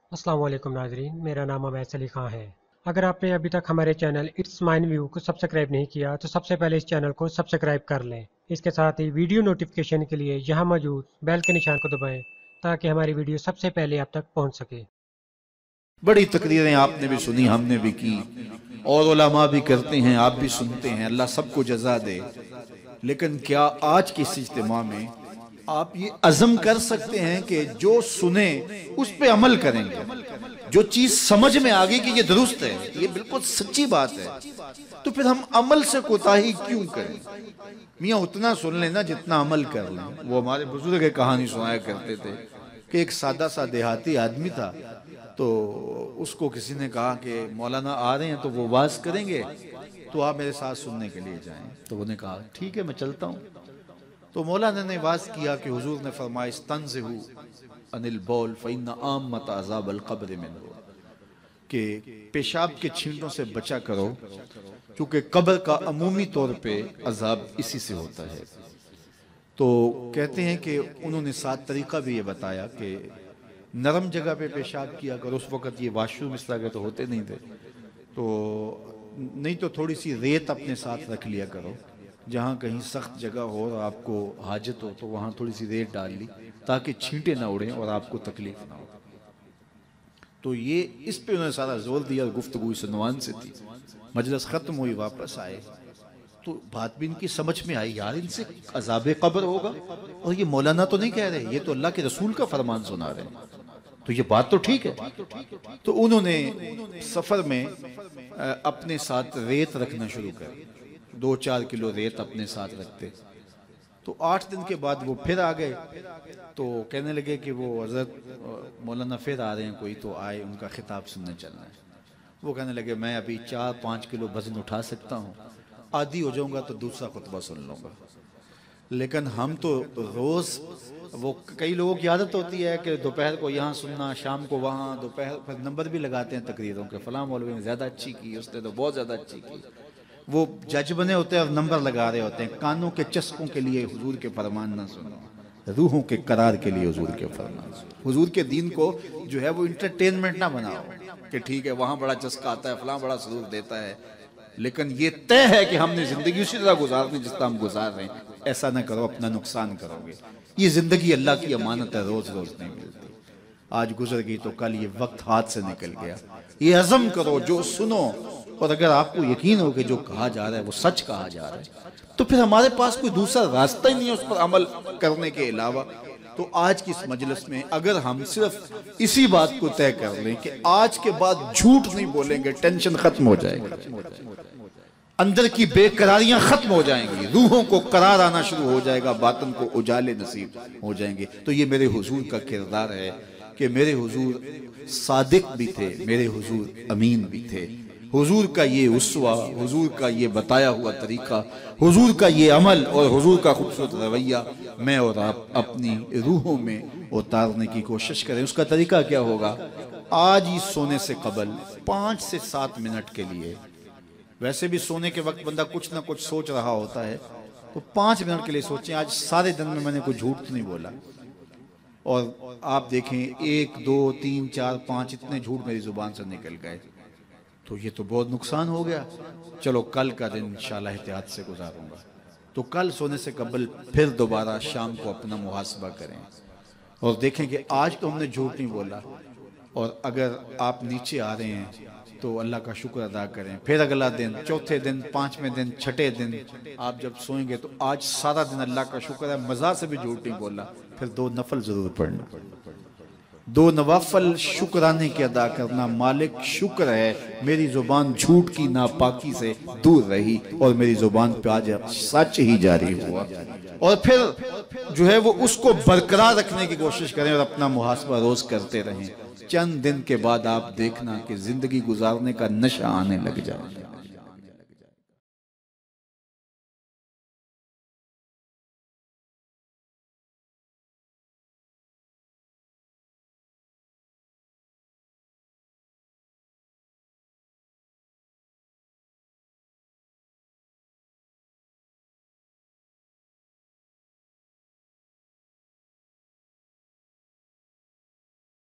अस्सलाम वालेकुम नाजरीन, मेरा नाम अवैस अली खां है। अगर आपने अभी तक हमारे चैनल इट्स माइन व्यू को सब्सक्राइब नहीं किया तो सबसे पहले इस चैनल को सब्सक्राइब कर लें। इसके साथ ही वीडियो नोटिफिकेशन के लिए यहाँ मौजूद बेल के निशान को दबाएं ताकि हमारी वीडियो सबसे पहले आप तक पहुँच सके। बड़ी तकरीरें आपने भी सुनी, हमने भी की, और उलमा भी करते हैं, आप भी सुनते हैं। अल्लाह सबको जजा दे। लेकिन क्या आज के इस इज्तिमा में आप ये अज़म कर सकते हैं कि जो सुने उस पे अमल करेंगे? जो चीज समझ में आ गई कि ये दुरुस्त है, ये बिल्कुल सच्ची बात है, तो फिर हम अमल से कोताही क्यों करें? मियाँ उतना सुन लेना जितना अमल कर लें। वो हमारे बुजुर्ग एक कहानी सुनाया करते थे कि एक सादा सा देहाती आदमी था, तो उसको किसी ने कहा कि मौलाना आ रहे हैं तो वो वाज करेंगे, तो आप मेरे साथ सुनने के लिए जाएं। तो उन्होंने कहा ठीक है, मैं चलता हूँ। तो मौलाना ने वाज किया कि हुजूर ने फरमाया इस्तंज़िहु अनिल बौल फ़इन्ना आम्मत अज़ाब अल क़ब्र मिन्हु, कि पेशाब के छींटों से बचा करो क्योंकि कब्र का अमूमी तौर पे अजाब इसी से होता है। तो कहते हैं कि उन्होंने 7 तरीका भी ये बताया कि नरम जगह पे पेशाब किया करो। उस वक़्त ये वाशरूम इस तरह के तो होते नहीं थे, तो नहीं तो थोड़ी सी रेत अपने साथ रख लिया करो। जहाँ कहीं सख्त जगह हो और आपको हाजत हो तो वहाँ थोड़ी सी रेत डाल ली ताकि छींटे ना उड़ें और आपको तकलीफ ना हो। तो ये इस पे उन्होंने सारा जोर दिया और गुफ्तगू इस उन्वान से थी। मजलिस ख़त्म हुई, वापस आए तो बात भी इनकी समझ में आई, यार इनसे अज़ाब कब्र होगा और ये मौलाना तो नहीं कह रहे, ये तो अल्लाह के रसूल का फरमान सुना रहे हैं, तो ये बात तो ठीक है। तो उन्होंने सफ़र में अपने साथ रेत रखना शुरू कर, 2-4 किलो रेत अपने साथ रखते। तो 8 दिन के बाद वो फिर आ गए, तो कहने लगे कि वो हज़रत मौलाना फिर आ रहे हैं कोई, तो आए, उनका खिताब सुनने चलना है। वो कहने लगे मैं अभी 4-5 किलो वज़न उठा सकता हूँ, आदी हो जाऊँगा तो दूसरा खुतबा सुन लूँगा। लेकिन हम तो रोज़, वो कई लोगों की आदत होती है कि दोपहर को यहाँ सुनना, शाम को वहाँ, दोपहर पर नंबर भी लगाते हैं तकरीरों के, फ़लाँ मौलवी ने ज़्यादा अच्छी की, उसने तो बहुत ज़्यादा अच्छी की। वो जज बने होते हैं और नंबर लगा रहे होते हैं। कानों के चस्कों के लिए हुजूर के फरमान ना सुनो, रूहों के करार के लिए हुजूर के फरमान सुनो। हुजूर के दीन को जो है वो इंटरटेनमेंट ना बनाओ कि ठीक है वहाँ बड़ा चस्का आता है, फलां बड़ा सुरूर देता है, लेकिन ये तय है कि हमने जिंदगी उसी तरह गुजारनी जिस तरह हम गुजार रहे हैं। ऐसा ना करो, अपना नुकसान करोगे। ये जिंदगी अल्लाह की अमानत है, रोज रोज नहीं मिलती। आज गुजर गई तो कल ये वक्त हाथ से निकल गया। ये अज़म करो, जो सुनो, और अगर आपको यकीन हो कि जो कहा जा रहा है वो सच कहा जा रहा है, तो फिर हमारे पास कोई दूसरा रास्ता ही नहीं है उस पर अमल करने के अलावा। तो आज की इस मजलिस में अगर हम सिर्फ इसी बात को तय कर लें कि आज के बाद झूठ नहीं बोलेंगे, टेंशन खत्म हो जाएगी, अंदर की बेकरारियां खत्म हो जाएंगी, रूहों को करार आना शुरू हो जाएगा, बातन को उजाले नसीब हो जाएंगे। तो ये मेरे हुजूर का किरदार है कि मेरे हुजूर सादिक भी थे, मेरे हुजूर अमीन भी थे। हुजूर का ये उस्वा, हुजूर का ये बताया हुआ तरीका, हुजूर का ये अमल और हुजूर का खूबसूरत रवैया मैं और आप अपनी रूहों में उतारने की कोशिश करें। उसका तरीका क्या होगा? आज ही सोने से कबल 5 से 7 मिनट के लिए, वैसे भी सोने के वक्त बंदा कुछ ना कुछ सोच रहा होता है, तो 5 मिनट के लिए सोचें आज सारे दिन में मैंने कोई झूठ तो नहीं बोला। और आप देखें 1, 2, 3, 4, 5 इतने झूठ मेरी जुबान से निकल गए, तो ये तो बहुत नुकसान हो गया। चलो कल का दिन इंशाल्लाह एहतियात से गुजारूंगा। तो कल सोने से कबल फिर दोबारा शाम को अपना मुहासबा करें और देखें कि आज तो हमने झूठ नहीं बोला। और अगर आप नीचे आ रहे हैं तो अल्लाह का शुक्र अदा करें। फिर अगला दिन, चौथे दिन, 5वें दिन, 6ठे दिन आप जब सोएंगे तो आज सारा दिन अल्लाह का शुक्र है मज़ा से भी झूठ नहीं बोला। फिर 2 नफल जरूर पढ़ना, 2 नवाफल शुक्राने के अदा करना। मालिक शुक्र है मेरी जुबान झूठ की नापाकी से दूर रही और मेरी जुबान पे आज सच ही जारी हुआ। और फिर जो है वो उसको बरकरार रखने की कोशिश करें और अपना मुहासबा रोज करते रहें। चंद दिन के बाद आप देखना कि जिंदगी गुजारने का नशा आने लग जाए।